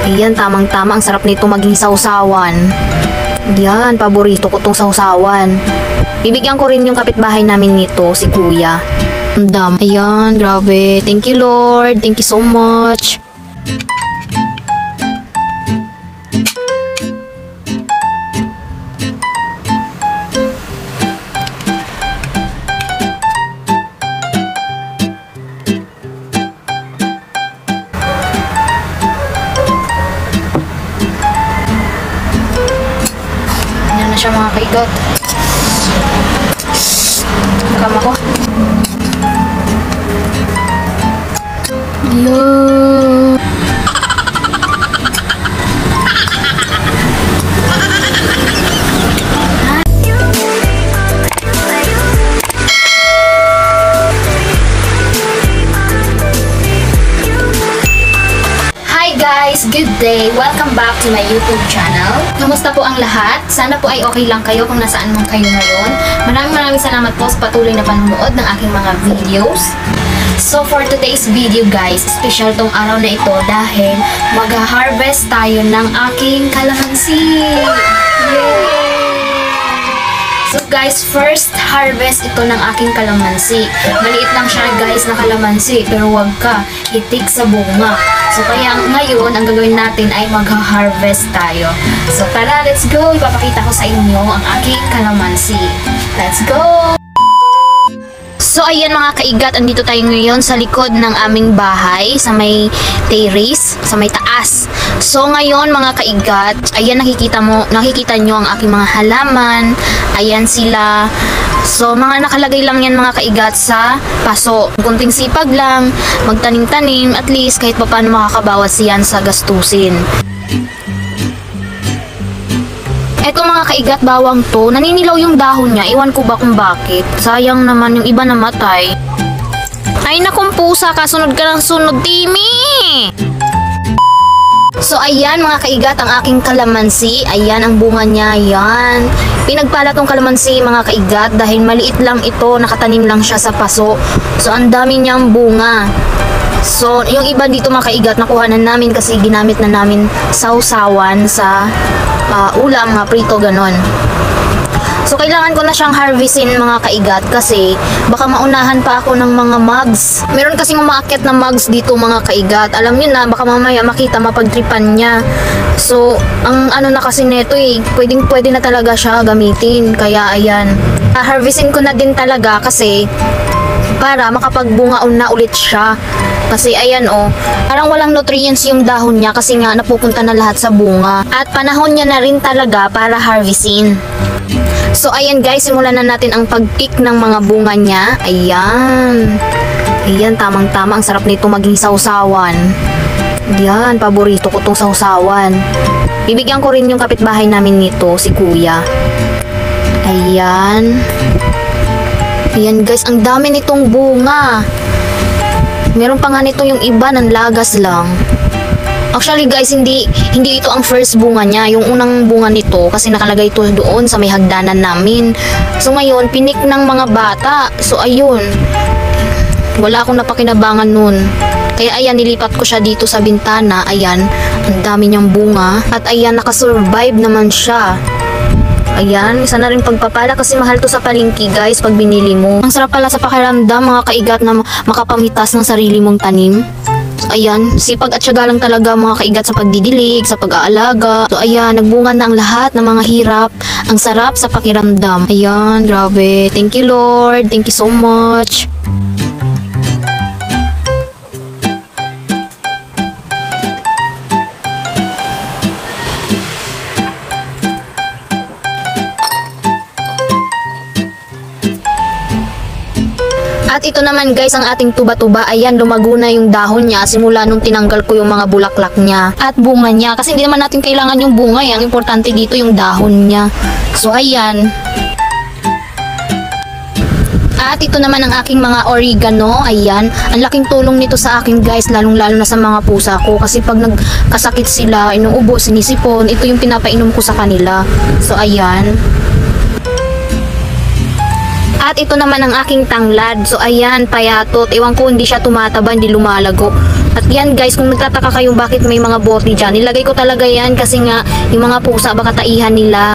Ayan, tamang-tama. Ang sarap nito maging sausawan. Yan, paborito ko tong sausawan. Bibigyan ko rin yung kapitbahay namin nito, si Kuya. Ang dami. Ayan, grabe. Thank you, Lord. Thank you so much. Ayan na siya mga kaigot. Nakama ko. Ayan. Guys, good day! Welcome back to my YouTube channel. Kamusta po ang lahat? Sana po ay okay lang kayo kung nasaan man kayo ngayon. Maraming salamat po sa patuloy na panonood ng aking mga videos. So for today's video guys, special tong araw na ito dahil mag-harvest tayo ng aking kalamansi! Yay! So guys, first harvest ito ng aking kalamansi. Maliit lang siya guys na kalamansi, pero wag ka itik sa bunga. So kaya ngayon, ang gagawin natin ay mag-harvest tayo. So tara, let's go! Ipapakita ko sa inyo ang aking kalamansi. Let's go! So ayan mga kaigat, andito tayo ngayon sa likod ng aming bahay, sa may terrace, sa may taas. So ngayon mga kaigat, ayan nakikita nyo ang aking mga halaman. Ayan sila. So mga nakalagay lang yan mga kaigat sa paso. Kunting sipag lang, magtanim-tanim, at least kahit pa paano makakabawas yan sa gastusin. Eto mga kaigat, bawang to, naninilaw yung dahon niya. Iwan ko ba kung bakit. Sayang naman, yung iba namatay. Ay nakong pusa, kasunod ka ng sunod, Timmy! So ayan mga kaigat, ang aking kalamansi. Ayan ang bunga niya, ayan. Pinagpala tong kalamansi mga kaigat dahil maliit lang ito, nakatanim lang siya sa paso. So ang dami niyang bunga. So yung iba dito mga kaigat, nakuhanan namin kasi ginamit na namin sausawan sa ulam, mga prito, ganon. So kailangan ko na siyang harvestin mga kaigat kasi baka maunahan pa ako ng mga mugs. Meron kasing umaakyat na mugs dito mga kaigat. Alam niyo na, baka mamaya makita, mapagtripan niya. So ang ano na kasi neto pwede na talaga siya gamitin. Kaya ayan, harvestin ko na din talaga kasi para makapagbunga na ulit siya. Kasi ayan parang walang nutrients yung dahon niya kasi nga napupunta na lahat sa bunga. At panahon niya na rin talaga para harvestin. So ayan guys, simulan na natin ang pag-pick ng mga bunga niya. Ayan. Ayan, tamang-tama. Ang sarap nito maging sausawan. Ayan, paborito ko tong sausawan. Bibigyan ko rin yung kapitbahay namin nito, si Kuya. Ayan. Ayan guys, ang dami nitong bunga. Meron pa nga nito yung iba, nanlagas lang. Actually guys, hindi ito ang first bunga niya. Yung unang bunga nito, kasi nakalagay ito doon sa may hagdanan namin. So ngayon, pinik ng mga bata. So ayun, wala akong napakinabangan nun. Kaya ayan, nilipat ko siya dito sa bintana. Ayan, ang dami niyang bunga. At ayan, nakasurvive naman siya. Ayan, isa na rin pagpapala kasi mahal to sa palengke guys pag binili mo. Ang sarap pala sa pakiramdam mga kaigat na makapamitas ng sarili mong tanim. So, ayan, sipag at syaga lang talaga mga kaigat sa pagdidilig, sa pag-aalaga. So ayan, nagbunga na ang lahat ng mga hirap. Ang sarap sa pakiramdam. Ayan, grabe. Thank you Lord. Thank you so much. At ito naman guys, ang ating tuba-tuba. Ayan, lumago na yung dahon niya simula nung tinanggal ko yung mga bulaklak niya at bunga niya. Kasi hindi naman natin kailangan yung bunga. Ang importante dito yung dahon niya. So ayan. At ito naman ang aking mga oregano. Ayan, ang laking tulong nito sa akin guys, lalong-lalo na sa mga pusa ko. Kasi pag nagkasakit sila, inuubo, sinisipon, ito yung pinapainom ko sa kanila. So ayan. At ito naman ang aking tanglad. So ayan, payatot. Ewan ko, hindi siya tumataba, hindi lumalago. At yan guys, kung nagtataka kayong bakit may mga bote dyan, nilagay ko talaga yan kasi nga yung mga pusa baka taihan nila.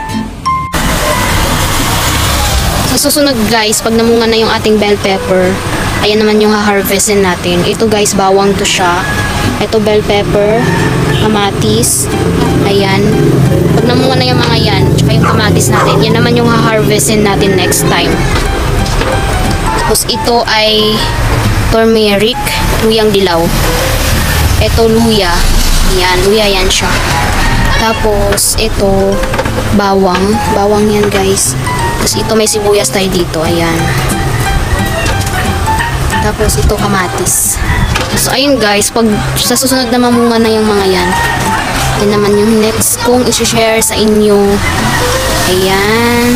Sa susunod guys, pag namunga na yung ating bell pepper, ayan naman yung ha-harvestin natin. Ito guys, bawang to siya. Ito bell pepper, kamatis. Ayan. Pag namunga na yung mga yan, tsaka yung kamatis natin, yan naman yung ha-harvestin natin next time. Tapos ito ay turmeric, luyang dilaw. Ito luya. Ayan, luya yan siya. Tapos ito bawang. Bawang yan guys. Tapos ito may sibuyas tayo dito. Ayan. Tapos ito kamatis. So ayun guys, pag sa susunod na mamunga na yung mga yan, yan naman yung next kong isi-share sa inyo. Ayan.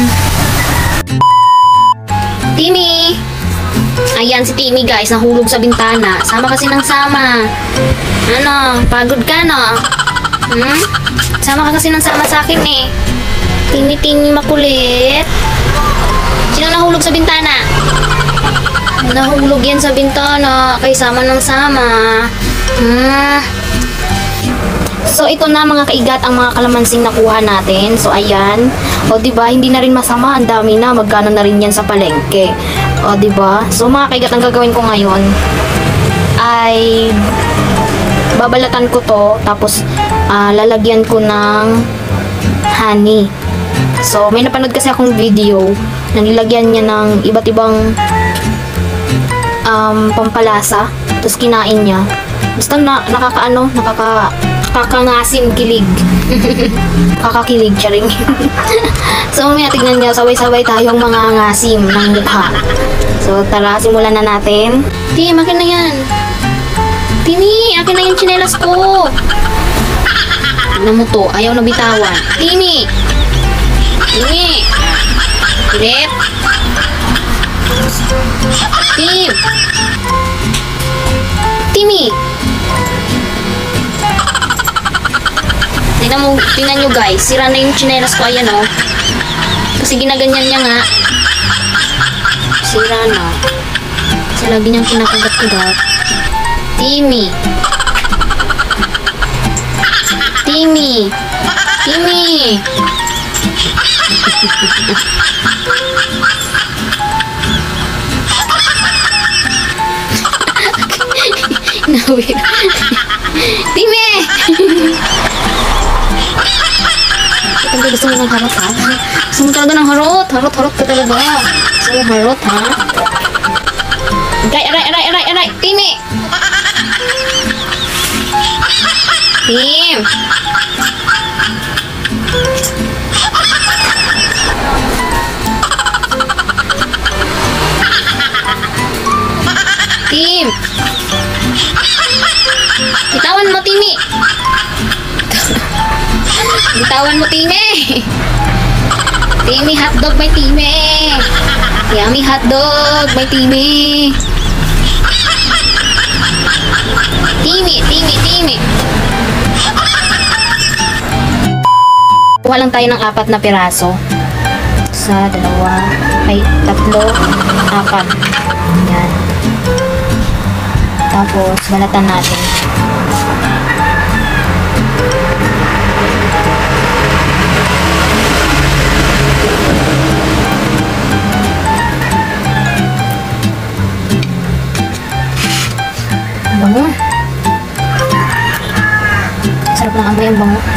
Timmy! Ayan si Timmy guys, nahulog sa bintana. Sama kasi ng sama. Ano, pagod ka no? Sama ka kasi ng sama sa akin eh. Timmy makulit. Sino nahulog sa bintana? Nahulog yan sa bintana. Kay sama ng sama. So ito na mga kaigat ang mga kalamansing nakuha natin. So ayan. O diba, hindi na rin masama. Ang dami na. Magkano na rin yan sa palengke. O diba? So mga kaigat, ang gagawin ko ngayon ay babalatan ko to. Tapos lalagyan ko ng honey. So may napanood kasi akong video na nilagyan niya ng iba't ibang pampalasa. Tapos kinain niya. Basta nakakangasim kilig. Kakakilig siya rin. So may tignan niya, sabay-sabay tayong mga ngasim ng mukha. So tara, simulan na natin. Tim, akin na yan. Timmy, akin na yung tsinelas ko. Tignan mo to, ayaw na bitawan. Timmy! Timmy! Ulit. Tim! Timmy! Tingnan nyo guys, sira na yung tsinelas ko, ayan o. Kasi ginaganyan niya nga. Sira na. Kasi lagi niyang kinakagat-kagat. Timmy! Timmy! Timmy! Nawir. Timmy! Ito gusto mo ng harot ha? Gusto mo talaga ng harot? Harot ka talaga. Gusto mo harot ha? Aray! Timmy! Tim! Tim! Bitawan mo, Timmy! Bitawan mo, Timmy! Timmy, hotdog may Timmy! Yummy hotdog may Timmy! Timmy! Kuha lang tayo ng 4 na piraso. 1, 2, 3, 4. Yan. Tapos, balatan natin. Bango. Sarap ng amoy ang bango.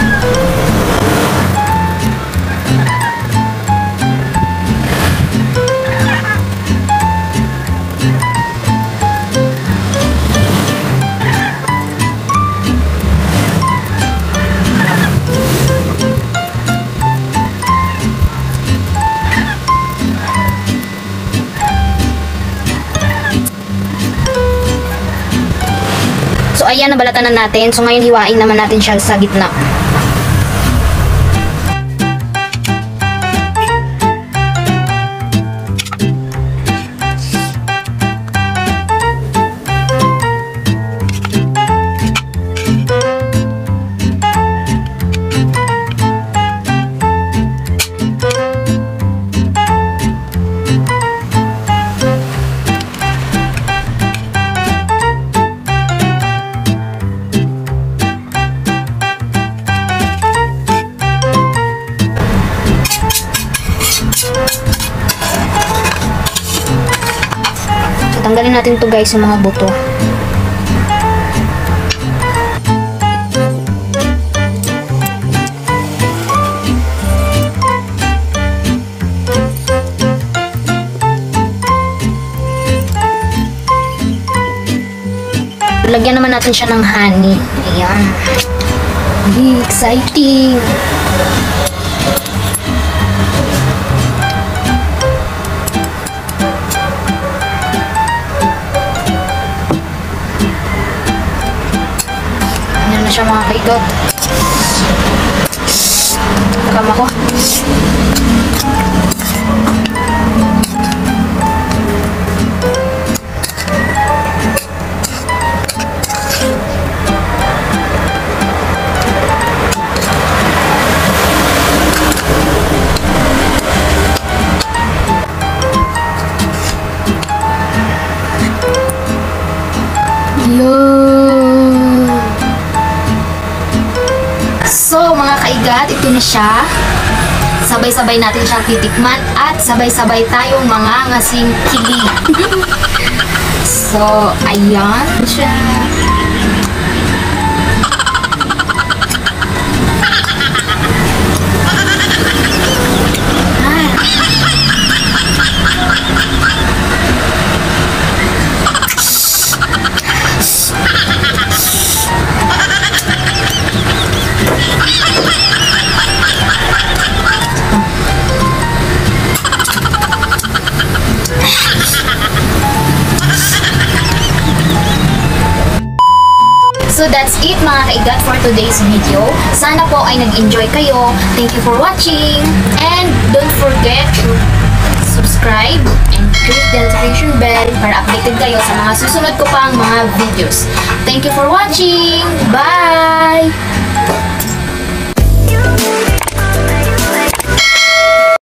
So ayan, nabalatan na natin. So ngayon hiwain naman natin siya sa gitna. muna natin to guys, yung mga buto. Lagyan naman natin siya ng honey. Ayan. Exciting! Ayan na siya mga kaigot. Nakam ako. So, mga kaigat, ito na siya. Sabay-sabay natin siyang titikman at sabay-sabay tayong mga ngasing kili. So, ayan siya. So that's it mga kaigat for today's video. Sana po ay nag-enjoy kayo. Thank you for watching. And don't forget to subscribe and click the notification bell para updated kayo sa mga susunod ko pang mga videos. Thank you for watching. Bye!